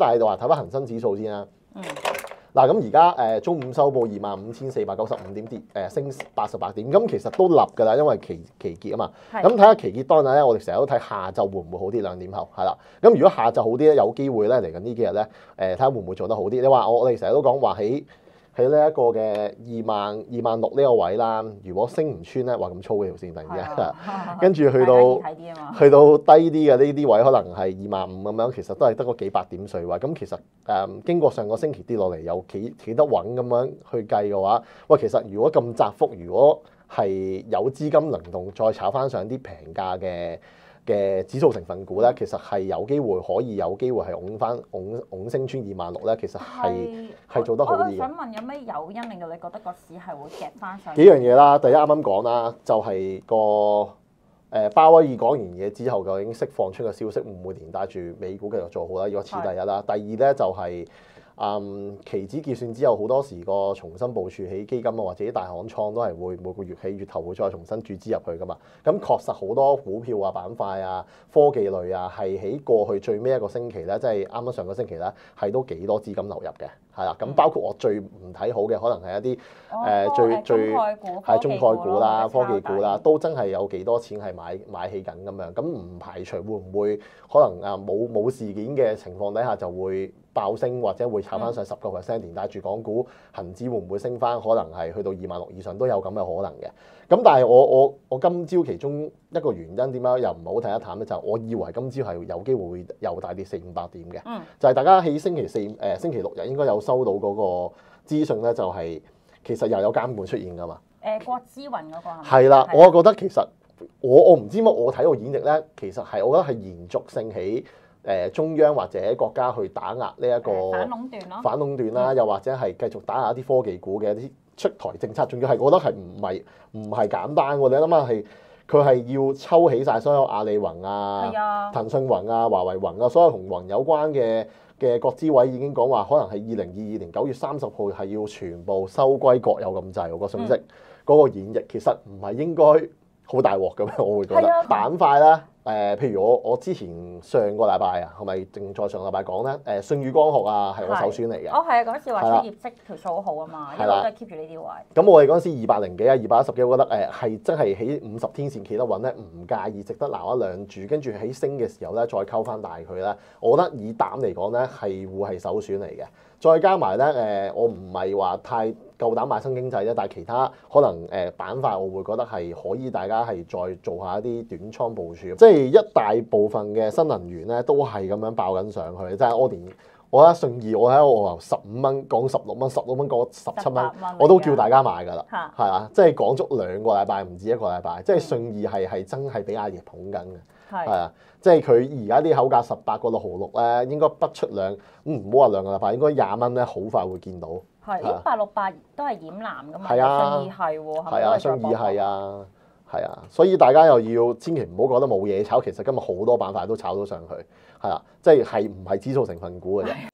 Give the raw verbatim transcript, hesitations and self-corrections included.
但係話睇翻恒生指數先啦。 嗯。 嗱咁而家誒中午收報二萬五千四百九十五點，跌誒升八十八點，咁其實都立㗎啦，因為期期結啊嘛。咁睇下期結當日咧，我哋成日都睇下晝會唔會好啲，兩點後係啦。咁如果下晝好啲咧，有機會咧嚟緊呢幾日咧，誒睇下會唔會做得好啲。你話我我哋成日都講話喺喺呢一個嘅二萬二萬六呢個位啦，如果升唔穿咧，話咁粗嘅條線突然之間，跟住去到去到低啲嘅呢啲位，可能係二萬五咁樣，其實都係得個幾百點水位。咁其實誒、嗯、經過上個星期跌落嚟，又企企得穩咁樣去計嘅話，喂，其實如果咁窄幅，如果係有資金輪動，再炒翻上啲平價嘅嘅指數成分股咧，其實係有機會可以有機會係拱翻拱拱升穿二萬六咧，其實係係做得好啲嘅。 我想問有咩誘因令到你覺得個市係會夾翻上？ 幾樣嘢啦，第一啱啱講啦，就係、是、個誒、呃、鮑威爾講完嘢之後，究竟釋放出嘅消息會唔會連帶住美股繼續做好啦？如果此第一啦，第二咧就係、是。嗯，期指結算之後，好多時個重新部署起基金啊，或者啲大行倉都係會每個月起月頭會再重新注資入去噶嘛。咁確實好多股票啊、板塊啊、科技類啊，係喺過去最尾一個星期咧，即係啱啱上個星期咧，係都幾多資金流入嘅，係啦。咁包括我最唔睇好嘅，可能係一啲誒、 哦呃、最最係中概股啦、科技股啦，都真係有幾多錢係買買起緊咁樣。咁唔排除會唔會可能啊冇冇事件嘅情況底下就會爆升或者會炒翻上十個 percent，連帶住港股恒指會唔會升翻？可能係去到二萬六以上都有咁嘅可能嘅。咁但係我我我今朝其中一個原因點解又唔係好睇得淡咧？就係、我以為今朝係有機會會又大跌四五百點嘅。嗯、就係大家喺星期四誒、呃、星期六日應該有收到嗰個資訊咧，就係、係、其實又有監管出現㗎嘛。誒、 呃，郭之雲嗰個係咪？ 係啦，我覺得其實我我唔知乜，我睇個演繹咧，其實係我覺得係延續性起。誒中央或者國家去打壓呢一個反壟斷咯， 反壟斷啦，又或者係繼續打壓一啲科技股嘅一啲出台政策，仲要係我覺得係唔係唔係簡單喎？你諗下係佢係要抽起晒所有阿里雲啊、 啊騰訊雲啊、華為雲啊，所有同雲有關嘅嘅國資委已經講話，可能係二零二二年九月三十號係要全部收歸國有咁滯喎個信息，嗰、嗯、個演繹其實唔係應該好大鑊嘅咩？我會覺得、啊、板塊啦。誒、呃，譬如我我之前上個禮拜啊，係咪正在上個禮拜講咧？誒、呃，舜宇光學啊，係我首選嚟嘅。 哦，係啊，嗰時話出業績條數好好啊嘛，一路都係 keep 住呢啲位。 咁我哋嗰陣時二百零幾啊，二百一十幾，我覺得誒係真係喺五十天線企得穩咧，唔介意值得撈一兩注，跟住喺升嘅時候咧再溝翻大佢咧。我覺得以膽嚟講咧係會係首選嚟嘅。再加埋咧誒，我唔係話太夠膽買新經濟啫，但係其他可能誒、呃、板塊，我會覺得係可以大家係再做下一啲短倉部署，即係一大部分嘅新能源咧都係咁樣爆緊上去，即係我連我覺得信義，我喺度我由十五蚊講十六蚊，十六蚊講十七蚊，我都叫大家買㗎啦，係啊，即係講足兩個禮拜，唔止一個禮拜，即係信義係係真係俾阿爺捧緊嘅。係啊，即係佢而家啲口價十八個六毫六咧，應該不出兩，唔好話兩個禮拜，應該廿蚊咧，好快會見到。 係，一八六八都係染藍噶嘛， 係啊， 信義係喎，係咪？係啊，信義係啊，係啊，所以大家又要千祈唔好覺得冇嘢炒，其實今日好多板塊都炒到上去，係啊，即係係唔係指數成分股嘅啫。